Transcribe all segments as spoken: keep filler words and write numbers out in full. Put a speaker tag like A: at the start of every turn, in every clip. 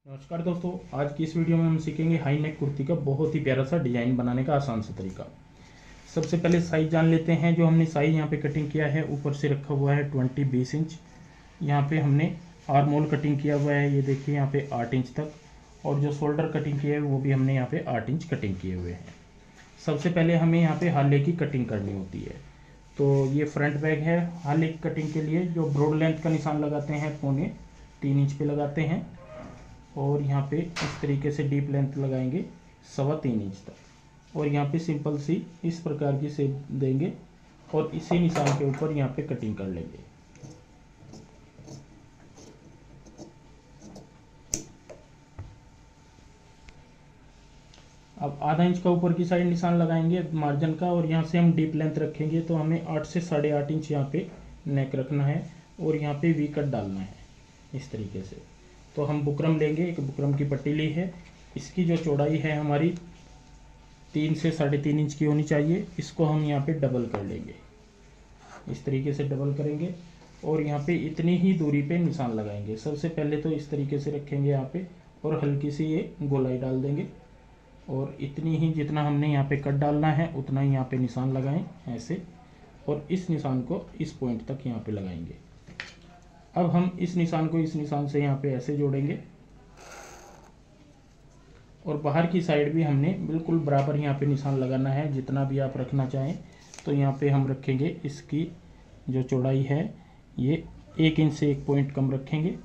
A: नमस्कार दोस्तों, आज की इस वीडियो में हम सीखेंगे हाई नेक कुर्ती का बहुत ही प्यारा सा डिजाइन बनाने का आसान सा तरीका। सबसे पहले साइज जान लेते हैं। जो हमने साइज यहाँ पे कटिंग किया है, ऊपर से रखा हुआ है ट्वेंटी बीस इंच। यहाँ पे हमने आर्म होल कटिंग किया हुआ है, ये देखिए यहाँ पे आठ इंच तक। और जो शोल्डर कटिंग किया है वो भी हमने यहाँ पे आठ इंच कटिंग किए हुए हैं। सबसे पहले हमें यहाँ पे हाले की कटिंग करनी होती है। तो ये फ्रंट बैग है। हाले की कटिंग के लिए जो ब्रॉड लेंथ का निशान लगाते हैं, पौने तीन इंच पे लगाते हैं। और यहाँ पे इस तरीके से डीप लेंथ लगाएंगे सवा तीन इंच तक। और यहाँ पे सिंपल सी इस प्रकार की शेप देंगे और इसी निशान के ऊपर यहाँ पे कटिंग कर लेंगे। अब आधा इंच का ऊपर की साइड निशान लगाएंगे मार्जिन का, और यहाँ से हम डीप लेंथ रखेंगे। तो हमें आठ से साढ़े आठ इंच यहाँ पे नेक रखना है और यहाँ पे वी कट डालना है इस तरीके से। तो हम बुकरम लेंगे, एक बुकरम की पट्टी ली है। इसकी जो चौड़ाई है हमारी तीन से साढ़े तीन इंच की होनी चाहिए। इसको हम यहाँ पे डबल कर लेंगे, इस तरीके से डबल करेंगे और यहाँ पे इतनी ही दूरी पे निशान लगाएंगे। सबसे पहले तो इस तरीके से रखेंगे यहाँ पे और हल्की सी ये गोलाई डाल देंगे। और इतनी ही जितना हमने यहाँ पे कट डालना है उतना ही यहाँ पे निशान लगाएं ऐसे, और इस निशान को इस पॉइंट तक यहाँ पे लगाएंगे। अब हम इस निशान को इस निशान से यहाँ पे ऐसे जोड़ेंगे और बाहर की साइड भी हमने बिल्कुल बराबर यहाँ पे निशान लगाना है, जितना भी आप रखना चाहें। तो यहाँ पे हम रखेंगे, इसकी जो चौड़ाई है ये एक इंच से एक पॉइंट कम रखेंगे।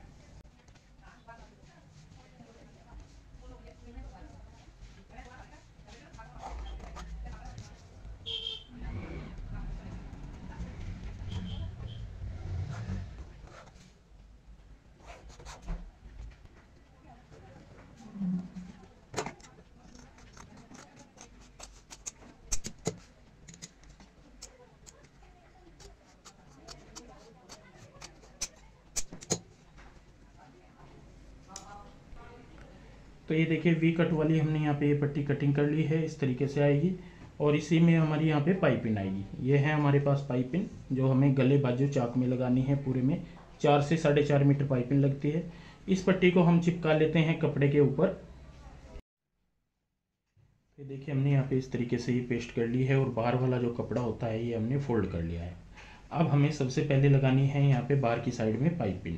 A: तो ये देखिए वी कट वाली हमने यहाँ पे ये पट्टी कटिंग कर ली है, इस तरीके से आएगी। और इसी में हमारी यहाँ पे पाइपिंग आएगी। ये है हमारे पास पाइपिंग, जो हमें गले बाजू चाक में लगानी है। पूरे में चार से साढ़े चार मीटर पाइपिंग लगती है। इस पट्टी को हम चिपका लेते हैं कपड़े के ऊपर। ये देखिए हमने यहाँ पे इस तरीके से ये पेस्ट कर ली है और बाहर वाला जो कपड़ा होता है ये हमने फोल्ड कर लिया है। अब हमें सबसे पहले लगानी है यहाँ पे बाहर की साइड में पाइपिंग।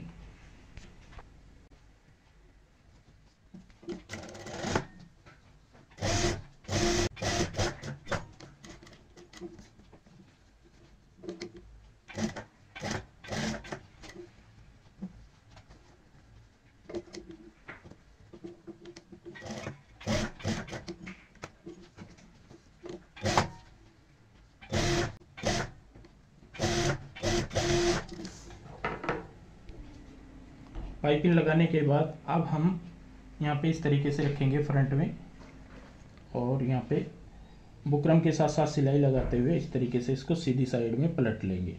A: पाइपिंग लगाने के बाद अब हम यहाँ पे इस तरीके से रखेंगे फ्रंट में, और यहाँ पे बुकरम के साथ साथ सिलाई लगाते हुए इस तरीके से इसको सीधी साइड में पलट लेंगे।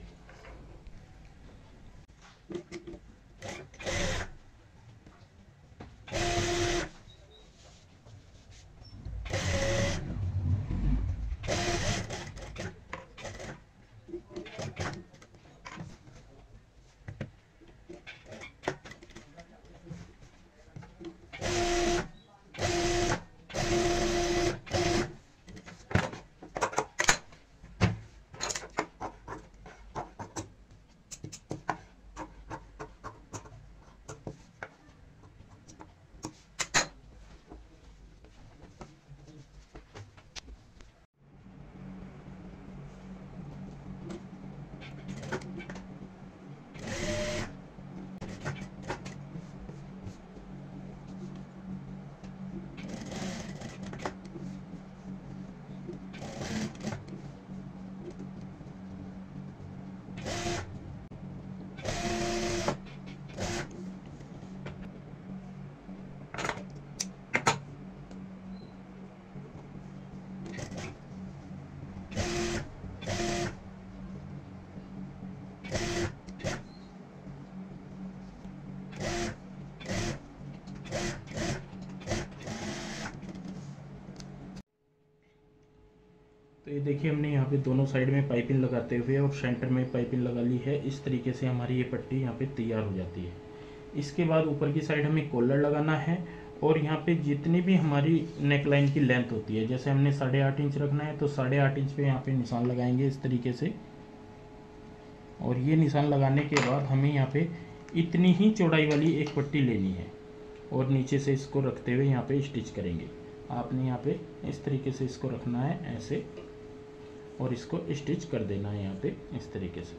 A: तो ये देखिए हमने यहाँ पे दोनों साइड में पाइपिंग लगाते हुए और सेंटर में पाइपिंग लगा ली है। इस तरीके से हमारी ये पट्टी यहाँ पे तैयार हो जाती है। इसके बाद ऊपर की साइड हमें कॉलर लगाना है और यहाँ पे जितनी भी हमारी नेक लाइन की लेंथ होती है, जैसे हमने साढ़े आठ इंच रखना है तो साढ़े आठ इंच पे यहाँ पे निशान लगाएंगे इस तरीके से। और ये निशान लगाने के बाद हमें यहाँ पे इतनी ही चौड़ाई वाली एक पट्टी लेनी है और नीचे से इसको रखते हुए यहाँ पे स्टिच करेंगे। आपने यहाँ पे इस तरीके से इसको रखना है ऐसे और इसको स्टिच कर देना है यहाँ पे इस तरीके से।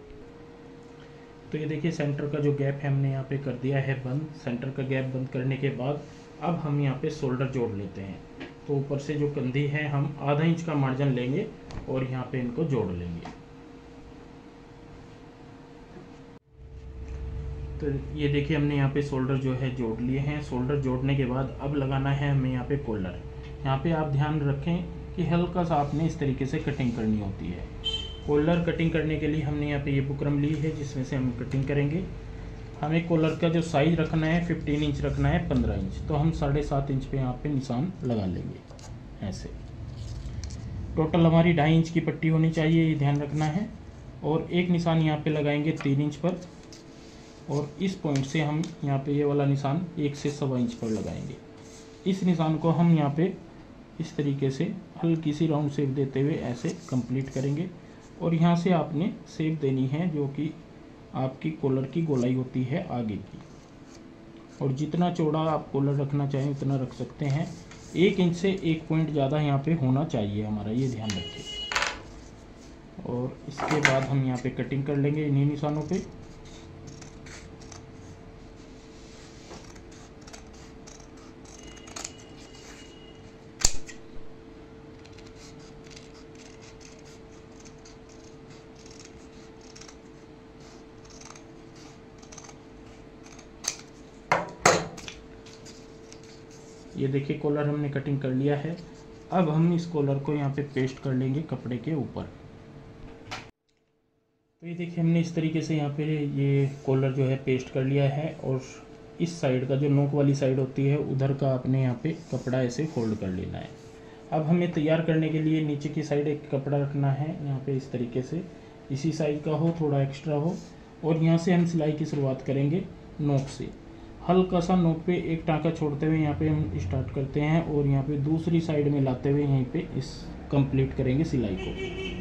A: तो ये देखिए सेंटर का जो गैप है हमने यहाँ पे कर दिया है बंद। सेंटर का गैप बंद करने के बाद अब हम यहाँ पे शोल्डर जोड़ लेते हैं। तो ऊपर से जो कंधी है हम आधा इंच का मार्जिन लेंगे और यहाँ पे इनको जोड़ लेंगे। तो ये देखिए हमने यहाँ पे शोल्डर जो है जोड़ लिए हैं। शोल्डर जोड़ने के बाद अब लगाना है हमें यहाँ पे कॉलर। यहाँ पे आप ध्यान रखें कि हल्का सा आपने इस तरीके से कटिंग करनी होती है। कॉलर कटिंग करने के लिए हमने यहाँ पे ये बुकरम ली है जिसमें से हम कटिंग करेंगे। हमें कॉलर का जो साइज रखना है फिफ्टीन इंच रखना है पंद्रह इंच, तो हम साढ़े सात इंच पे यहाँ पे निशान लगा लेंगे ऐसे। टोटल हमारी ढाई इंच की पट्टी होनी चाहिए, ये ध्यान रखना है। और एक निशान यहाँ पे लगाएंगे तीन इंच पर और इस पॉइंट से हम यहाँ पे ये वाला निशान एक से सवा इंच पर लगाएंगे। इस निशान को हम यहाँ पे इस तरीके से हल्की सी राउंड शेप देते हुए ऐसे कंप्लीट करेंगे। और यहाँ से आपने शेप देनी है जो कि आपकी कॉलर की गोलाई होती है आगे की। और जितना चौड़ा आप कॉलर रखना चाहें उतना रख सकते हैं। एक इंच से एक पॉइंट ज़्यादा यहाँ पे होना चाहिए हमारा, ये ध्यान रखिए। और इसके बाद हम यहाँ पे कटिंग कर लेंगे इन्हीं निशानों पे। ये देखिए कॉलर हमने कटिंग कर लिया है। अब हम इस कॉलर को यहाँ पे पेस्ट कर लेंगे कपड़े के ऊपर। तो ये देखिए हमने इस तरीके से यहाँ पे ये कॉलर जो है पेस्ट कर लिया है। और इस साइड का जो नोक वाली साइड होती है उधर का आपने यहाँ पे कपड़ा ऐसे फोल्ड कर लेना है। अब हमें तैयार करने के लिए नीचे की साइड एक कपड़ा रखना है यहाँ पे इस तरीके से, इसी साइज का हो, थोड़ा एक्स्ट्रा हो। और यहाँ से हम सिलाई की शुरुआत करेंगे नोक से। हल्का सा नोक पे एक टाँका छोड़ते हुए यहाँ पे हम स्टार्ट करते हैं और यहाँ पे दूसरी साइड में लाते हुए यहीं पे इस कंप्लीट करेंगे सिलाई को।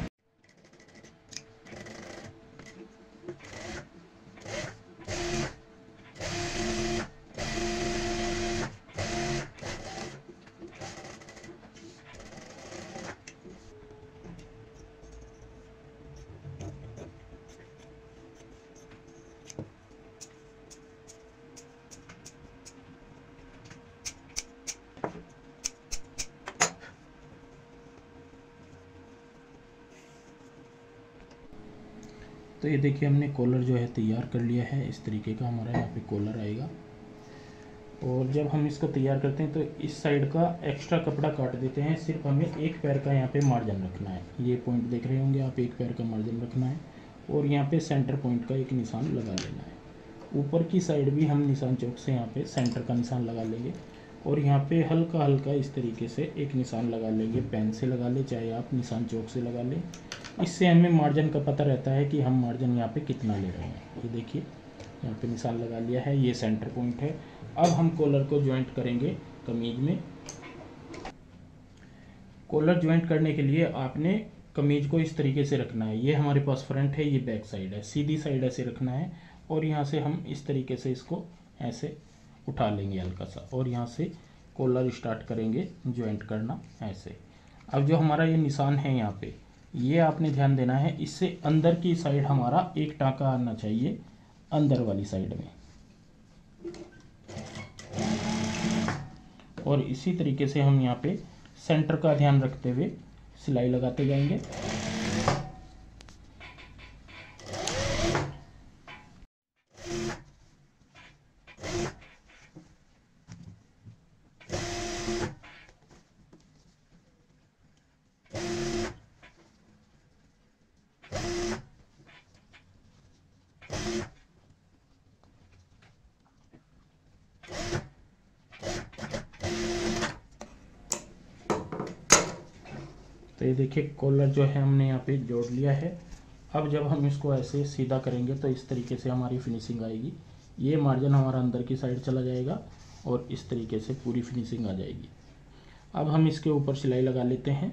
A: तो ये देखिए हमने कॉलर जो है तैयार कर लिया है। इस तरीके का हमारा यहाँ पे कॉलर आएगा। और जब हम इसको तैयार करते हैं तो इस साइड का एक्स्ट्रा कपड़ा काट देते हैं। सिर्फ हमें एक पैर का यहाँ पे मार्जिन रखना है। ये पॉइंट देख रहे होंगे आप, एक पैर का मार्जिन रखना है और यहाँ पे सेंटर पॉइंट का एक निशान लगा लेना है। ऊपर की साइड भी हम निशान चौक से यहाँ पे सेंटर का निशान लगा लेंगे और यहाँ पे हल्का हल्का इस तरीके से एक निशान लगा लेंगे। पेन से लगा ले चाहे आप निशान चौक से लगा लें। इससे हमें मार्जिन का पता रहता है कि हम मार्जिन यहाँ पे कितना ले रहे हैं। ये देखिए यहाँ पे निशान लगा लिया है, ये सेंटर पॉइंट है। अब हम कॉलर को ज्वाइंट करेंगे कमीज में। कॉलर ज्वाइंट करने के लिए आपने कमीज को इस तरीके से रखना है। ये हमारे पास फ्रंट है, ये बैक साइड है। सीधी साइड ऐसे रखना है और यहाँ से हम इस तरीके से इसको ऐसे उठा लेंगे हल्का सा और यहाँ से कॉलर स्टार्ट करेंगे ज्वाइंट करना ऐसे। अब जो हमारा ये निशान है यहाँ पे, ये आपने ध्यान देना है, इससे अंदर की साइड हमारा एक टाँका आना चाहिए अंदर वाली साइड में। और इसी तरीके से हम यहाँ पे सेंटर का ध्यान रखते हुए सिलाई लगाते जाएंगे। तो ये देखिए कॉलर जो है हमने यहाँ पे जोड़ लिया है। अब जब हम इसको ऐसे सीधा करेंगे तो इस तरीके से हमारी फिनिशिंग आएगी। ये मार्जिन हमारा अंदर की साइड चला जाएगा और इस तरीके से पूरी फिनिशिंग आ जाएगी। अब हम इसके ऊपर सिलाई लगा लेते हैं।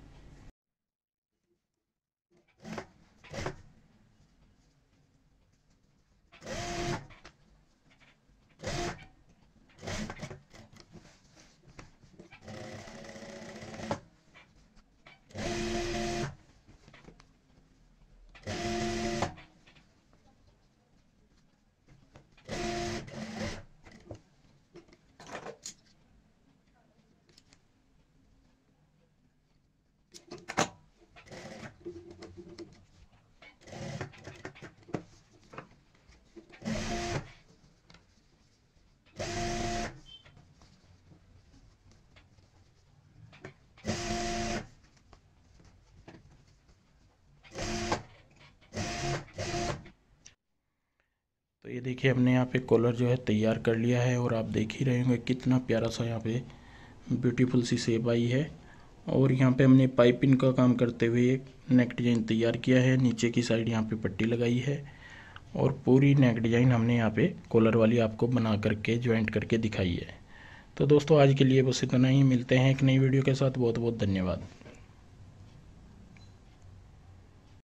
A: तो ये देखिए हमने यहाँ पे कॉलर जो है तैयार कर लिया है और आप देख ही रहे होंगे कितना प्यारा सा यहाँ पे ब्यूटीफुल सी शेप आई है। और यहाँ पे हमने पाइपिंग का काम करते हुए एक नेक डिज़ाइन तैयार किया है। नीचे की साइड यहाँ पे पट्टी लगाई है और पूरी नेक डिज़ाइन हमने यहाँ पे कॉलर वाली आपको बना करके ज्वाइंट करके दिखाई है। तो दोस्तों आज के लिए बस इतना ही, मिलते हैं एक नई वीडियो के साथ। बहुत बहुत धन्यवाद।